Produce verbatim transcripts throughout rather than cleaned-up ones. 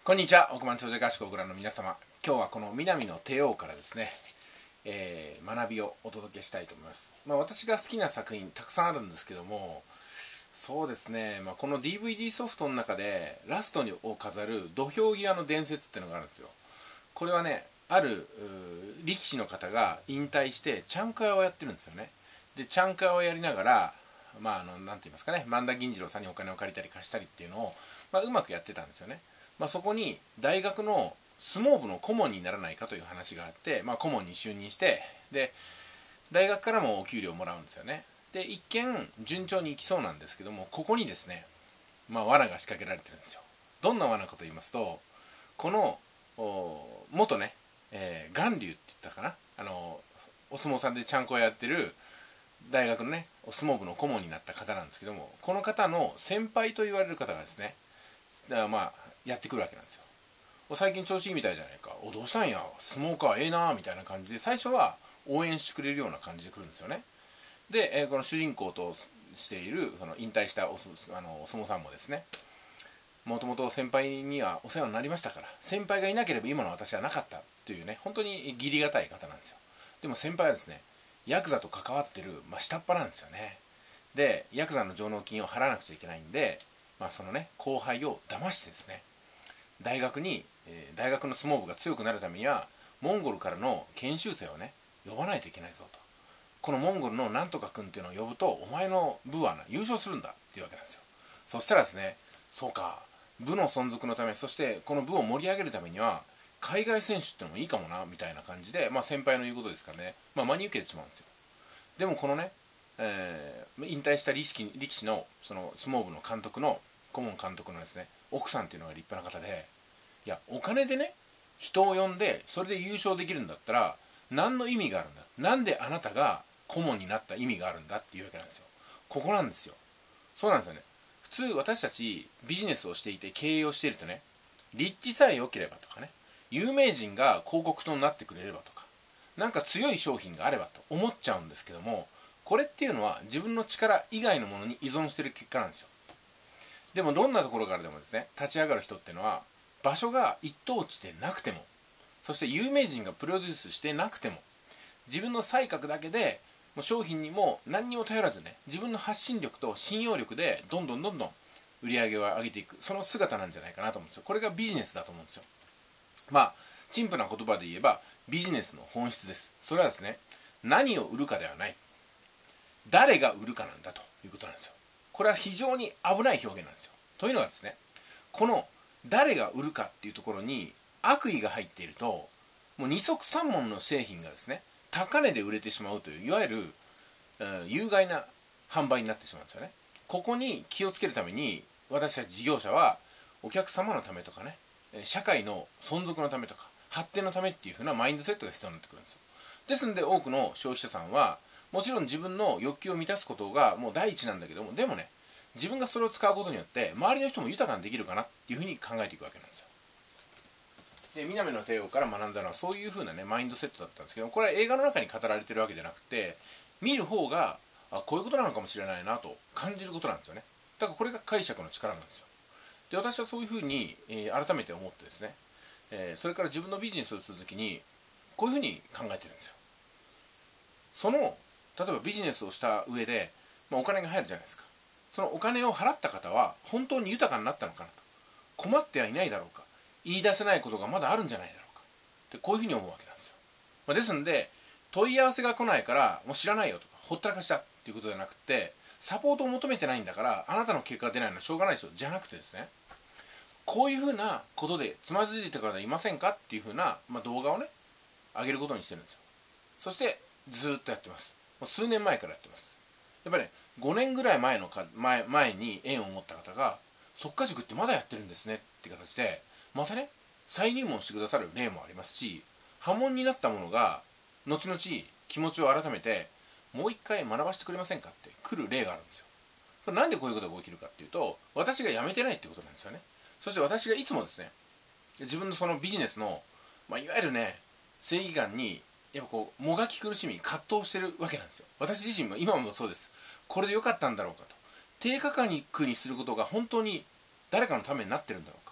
こんにちは、億万長者合宿をご覧の皆様。今日はこの南の帝王からですね、えー、学びをお届けしたいと思います。まあ、私が好きな作品たくさんあるんですけども、そうですね、まあ、この ディーブイディー ソフトの中でラストを飾る土俵際の伝説っていうのがあるんですよ。これはね、ある力士の方が引退してチャンカヤをやってるんですよね。でチャンカヤをやりながら、まあ、あのなんて言いますかね、萬田銀次郎さんにお金を借りたり貸したりっていうのを、まあ、うまくやってたんですよね。まあ、そこに大学の相撲部の顧問にならないかという話があって、まあ、顧問に就任して、で大学からもお給料をもらうんですよね。で一見順調にいきそうなんですけども、ここにですね、まあ、罠が仕掛けられてるんですよ。どんな罠かと言いますと、この元ね、えー、巌流って言ったかな、あのお相撲さんでちゃんこやってる大学のねお相撲部の顧問になった方なんですけども、この方の先輩と言われる方がですね、だからまあやってくるわけなんですよ。最近調子いいみたいじゃないか、おどうしたんや、相撲か、ええなーみたいな感じで最初は応援してくれるような感じで来るんですよね。で、えー、この主人公としているその引退したおあのお相撲さんもですね、もともと先輩にはお世話になりましたから、先輩がいなければ今の私はなかったというね、本当に義理がたい方なんですよ。でも先輩はですね、ヤクザと関わってる、まあ、下っ端なんですよね。でヤクザの上納金を払わなくちゃいけないんで、まあ、そのね後輩を騙してですね、大学に、えー、大学の相撲部が強くなるためにはモンゴルからの研修生をね呼ばないといけないぞと。このモンゴルのなんとか君っていうのを呼ぶとお前の部はな優勝するんだっていうわけなんですよ。そしたらですね、そうか、部の存続のため、そしてこの部を盛り上げるためには海外選手ってのもいいかもなみたいな感じで、まあ、先輩の言うことですからね、まあ、真に受けてしまうんですよ。でもこのね、えー、引退した力士力士のその相撲部の監督の顧問監督のですね奥さんっていうのが立派な方で、いやお金でね人を呼んでそれで優勝できるんだったら何の意味があるんだ、なんであなたが顧問になった意味があるんだっていうわけなんですよ。ここなんですよ。そうなんですよね。普通私たちビジネスをしていて経営をしているとね、立地さえ良ければとかね、有名人が広告塔になってくれればとか、なんか強い商品があればと思っちゃうんですけども、これっていうのは自分の力以外のものに依存している結果なんですよ。でもどんなところからでもですね立ち上がる人っていうのは、場所が一等地でなくても、そして有名人がプロデュースしてなくても、自分の才覚だけでもう商品にも何にも頼らずね、自分の発信力と信用力でどんどんどんどん売り上げを上げていく、その姿なんじゃないかなと思うんですよ。これがビジネスだと思うんですよ。まあ陳腐な言葉で言えばビジネスの本質です。それはですね、何を売るかではない、誰が売るかなんだということなんですよ。これは非常に危ない表現なんですよ。というのはですね、この誰が売るかっていうところに悪意が入っていると、もう二足三文の製品がですね高値で売れてしまうという、いわゆる、うん、有害な販売になってしまうんですよね。ここに気をつけるために私たち事業者はお客様のためとかね、社会の存続のためとか発展のためっていう風なマインドセットが必要になってくるんですよ。ですので多くの消費者さんはもちろん自分の欲求を満たすことがもう第一なんだけども、でもね自分がそれを使うことによって周りの人も豊かにできるかなっていうふうに考えていくわけなんですよ。で南の帝王から学んだのはそういうふうなねマインドセットだったんですけど、これは映画の中に語られてるわけじゃなくて、見る方があこういうことなのかもしれないなと感じることなんですよね。だからこれが解釈の力なんですよ。で私はそういうふうに、えー、改めて思ってですね、えー、それから自分のビジネスをするときにこういうふうに考えてるんですよ。その例えばビジネスをした上で、まあ、お金が入るじゃないですか。そのお金を払った方は本当に豊かになったのかなと、困ってはいないだろうか、言い出せないことがまだあるんじゃないだろうかってこういうふうに思うわけなんですよ。まあ、ですので問い合わせが来ないからもう知らないよとかほったらかしだっていうことじゃなくて、サポートを求めてないんだからあなたの結果が出ないのはしょうがないでしょじゃなくてですね、こういうふうなことでつまずいてからいませんかっていうふうな、まあ、動画をね上げることにしてるんですよ。そしてずーっとやってます。もう数年前からやってます。やっぱりねごねんぐらい前のか 前, 前に縁を持った方が速稼塾ってまだやってるんですねって形でまたね再入門してくださる例もありますし、波紋になったものが後々気持ちを改めてもう一回学ばせてくれませんかって来る例があるんですよ。これなんでこういうことが起きるかっていうと、私が辞めてないってことなんですよね。そして私がいつもですね自分のそのビジネスの、まあ、いわゆるね正義感にやっぱこうもがき苦しみ葛藤してるわけなんですよ。私自身も今もそうです。これで良かったんだろうかと、低価格にすることが本当に誰かのためになってるんだろうか、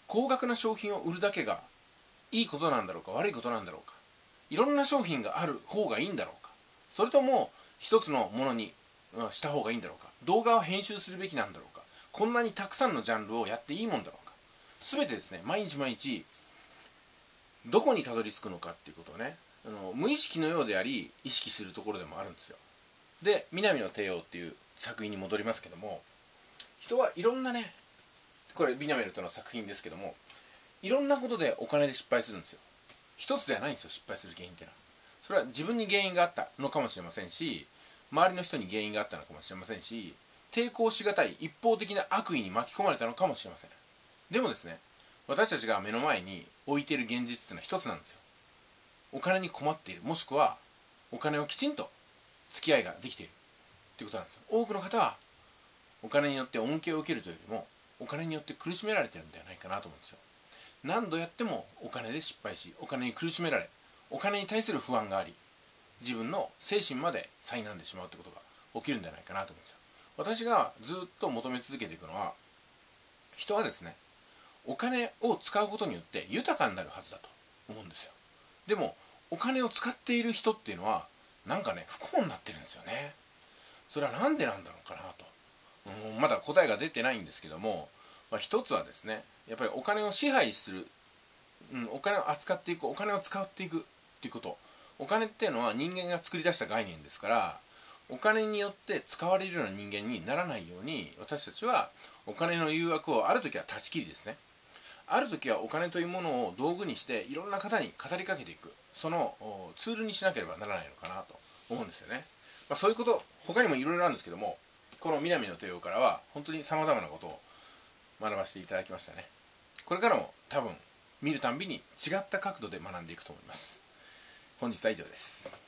高額な商品を売るだけがいいことなんだろうか、悪いことなんだろうか、いろんな商品がある方がいいんだろうか、それとも一つのものにした方がいいんだろうか、動画を編集するべきなんだろうか、こんなにたくさんのジャンルをやっていいもんだろうか、全てですね、毎日毎日どこにたどり着くのかっていうことをね、あの無意識のようであり意識するところでもあるんですよ。で、南の帝王っていう作品に戻りますけども、人はいろんなね、これ南の帝王の作品ですけども、いろんなことでお金で失敗するんですよ。一つではないんですよ、失敗する原因っていうのは。それは自分に原因があったのかもしれませんし、周りの人に原因があったのかもしれませんし、抵抗しがたい一方的な悪意に巻き込まれたのかもしれません。でもですね、私たちが目の前に置いている現実っていうのは一つなんですよ。お金に困っている、もしくはお金をきちんと付き合いができているっていうことなんですよ。多くの方はお金によって恩恵を受けるというよりも、お金によって苦しめられてるんではないかなと思うんですよ。何度やってもお金で失敗し、お金に苦しめられ、お金に対する不安があり、自分の精神まで災難んでしまうってことが起きるんじゃないかなと思うんですよ。私がずっと求め続けていくのは、人はですね、お金を使うことによって豊かになるはずだと思うんですよ。でもお金を使っている人っていうのはなんかね、不幸になってるんですよね。それは何でなんだろうかなと、うん、まだ答えが出てないんですけども、まあ、一つはですね、やっぱりお金を支配する、うん、お金を扱っていく、お金を使っていくっていうこと。お金っていうのは人間が作り出した概念ですから、お金によって使われるような人間にならないように、私たちはお金の誘惑をある時は断ち切りですね、ある時はお金というものを道具にしていろんな方に語りかけていく、そのツールにしなければならないのかなと思うんですよね。まあ、そういうこと他にもいろいろあるんですけども、この南の帝王からは本当にさまざまなことを学ばせていただきましたね。これからも多分見るたんびに違った角度で学んでいくと思います。本日は以上です。